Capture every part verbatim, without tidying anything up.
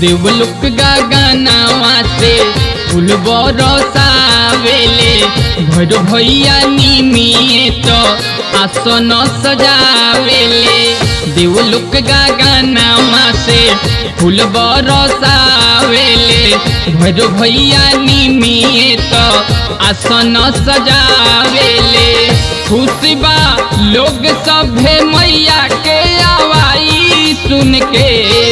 देवलोक गगनवा से फूल बरसावेले भैर भैया निमिये तो आसन सजावेले। देवलोक गगनवा से फूल बरसावेले भैर भैया निमिये तो आसन सजावेले। खुशी बा लोग सभे मैया के आवाई सुन के,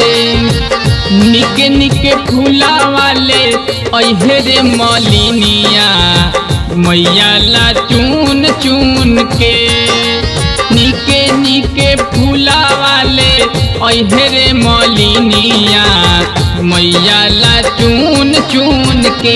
निके निके फूला वाले अहेरे मलिनिया मैया ला चून चून के। निके निके फूला वाले अहेरे मलिनिया मैया ला चून चून के।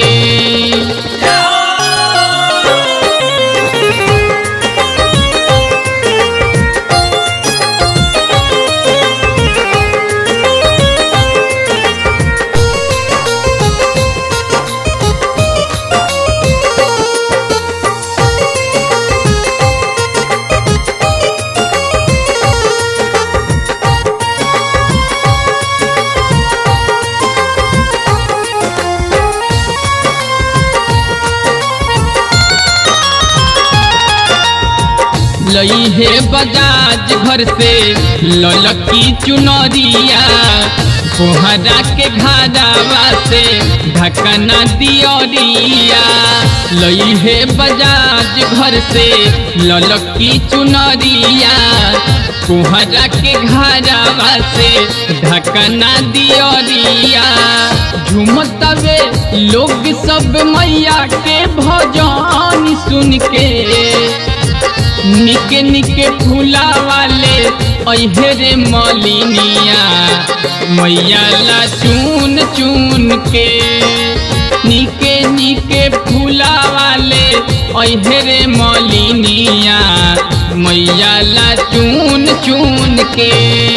लई है बजाज घर से ललकी चुनरिया कोहरा के घारावा से ढकना दियोरिया। लई है बजाज घर से ललकी चुनरिया कोहरा के घारावा से ढकना दियोरिया। झूमतवे लोग सब मैया के भजन सुन के, निके निके फूला वाले अहेरे मलिनिया मैया ला चून चून के। निके निके फूला वाले अहेरे मलिनिया मैया ला चून चून के।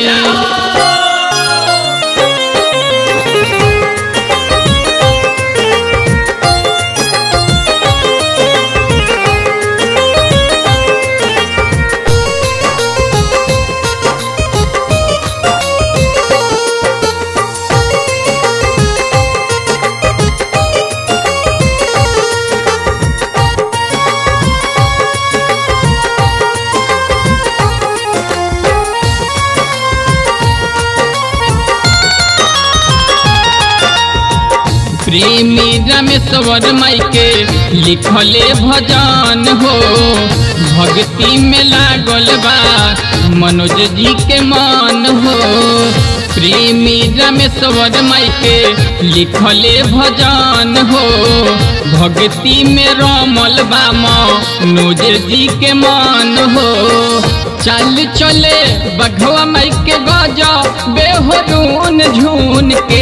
प्रेमी रामेश्वर माई के लिखले भजन हो, भक्ति में लागल बा मनोज जी के मन हो। प्रेमी रामेश्वर माई के लिखले भजन हो, भक्ति में रमल बा मनोज जी के मन हो। चल चले बघवा माई के गजा बेहरून झून के,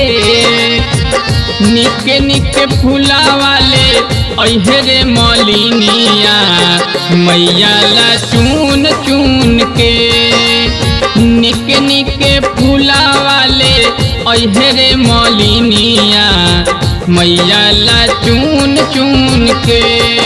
निके निके फूला वाले अहेरे मलिनिया मैया ला चून चून के। निके निके फूला वाले अहेरे मलिनिया मैया ला चून चून के।